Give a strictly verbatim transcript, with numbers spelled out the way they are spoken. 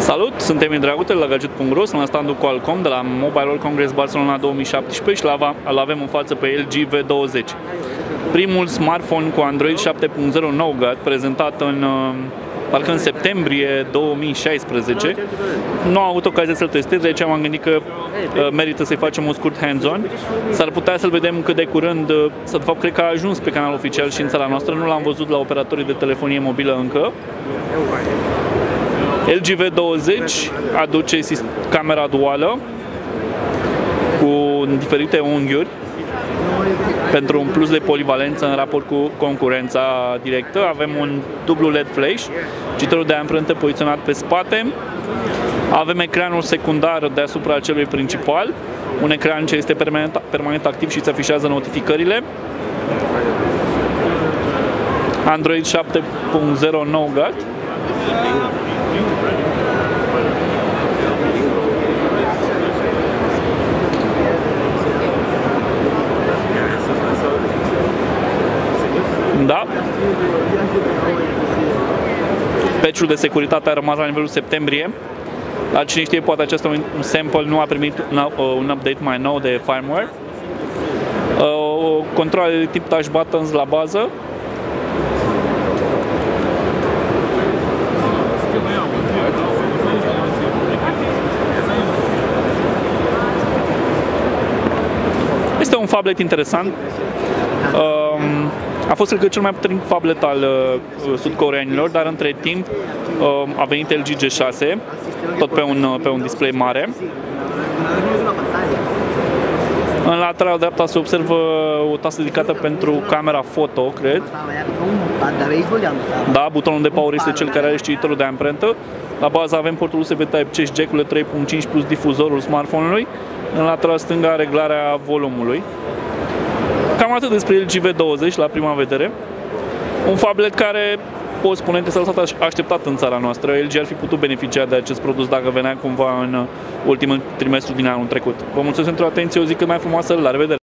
Salut! Suntem Emil Dragutel la Gadget punct ro, sunt la standul Qualcomm de la Mobile World Congress Barcelona două mii șaptesprezece și îl avem în față pe L G V douăzeci. Primul smartphone cu Android șapte punct zero Nougat, prezentat în, parcă în septembrie două mii șaisprezece. Nu am avut ocazia să-l testez, de aceea m-am gândit că merită să-i facem un scurt hands-on. S-ar putea să-l vedem cât de curând, să de fapt cred că a ajuns pe canal oficial și în țara noastră, nu l-am văzut la operatorii de telefonie mobilă încă. L G V douăzeci aduce camera duală cu diferite unghiuri pentru un plus de polivalență în raport cu concurența directă. Avem un dublu L E D flash, cititorul de amprentă poziționat pe spate. Avem ecranul secundar deasupra celui principal, un ecran ce este permanent, permanent activ și îți afișează notificările. Android șapte punct zero Nougat. Da. Patch-ul de securitate a rămas la nivelul septembrie. Dar cine știe, poate acesta un sample nu a primit un update mai nou de firmware. Controle de tip touch buttons la bază. Este un phablet interesant. A fost, cred că, cel mai puternic phablet al uh, sud-coreanilor, dar între timp uh, a venit L G G șase, tot pe un, pe un display mare. În lateral dreapta se observă o tasă dedicată pentru camera foto, cred. Da, butonul de power este cel care are și cititorul de amprentă. La bază avem portul U S B Type-C și jack-ul trei punct cinci plus difuzorul smartphone-ului. În lateral stânga reglarea volumului. Cam atât despre L G V douăzeci la prima vedere. Un phablet care pot spune că s-a lăsat așteptat în țara noastră. L G ar fi putut beneficia de acest produs dacă venea cumva în ultimul trimestru din anul trecut. Vă mulțumesc pentru atenție, o zi cât mai frumoasă, la revedere!